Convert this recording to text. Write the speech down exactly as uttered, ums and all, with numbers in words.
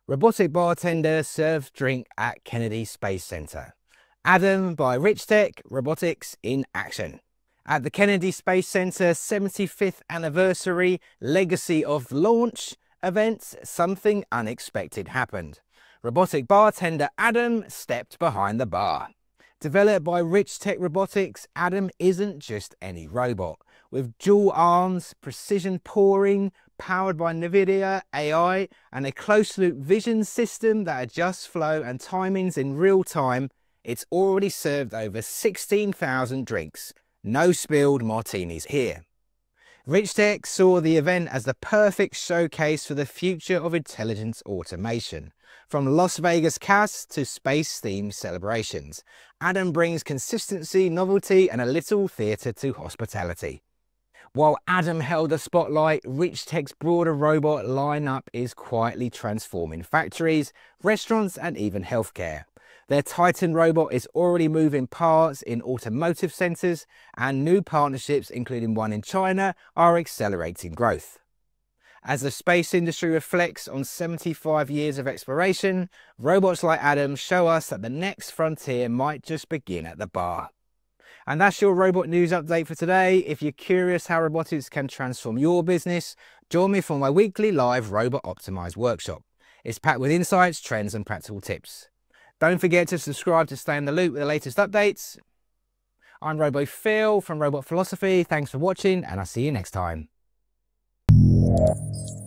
Robotic bartender serves drink at Kennedy Space Center. Adam by Richtech Robotics in action. At the Kennedy Space Center seventy-fifth anniversary Legacy of Launch event, something unexpected happened. Robotic bartender Adam stepped behind the bar. Developed by Richtech Robotics, Adam isn't just any robot. With dual arms, precision pouring, powered by NVIDIA A I, and a closed-loop vision system that adjusts flow and timings in real time, it's already served over sixteen thousand drinks. No spilled martinis here. Richtech saw the event as the perfect showcase for the future of intelligence automation. From Las Vegas cast to space-themed celebrations, Adam brings consistency, novelty, and a little theatre to hospitality. While Adam held the spotlight, Richtech's broader robot lineup is quietly transforming factories, restaurants, and even healthcare. Their Titan robot is already moving parts in automotive centres, and new partnerships, including one in China, are accelerating growth. As the space industry reflects on seventy-five years of exploration, robots like Adam show us that the next frontier might just begin at the bar. And that's your robot news update for today. If you're curious how robotics can transform your business, join me for my weekly live Robot Optimized workshop. It's packed with insights, trends, and practical tips. Don't forget to subscribe to stay in the loop with the latest updates. I'm RoboPhil from Robot Philosophy. Thanks for watching, and I'll see you next time.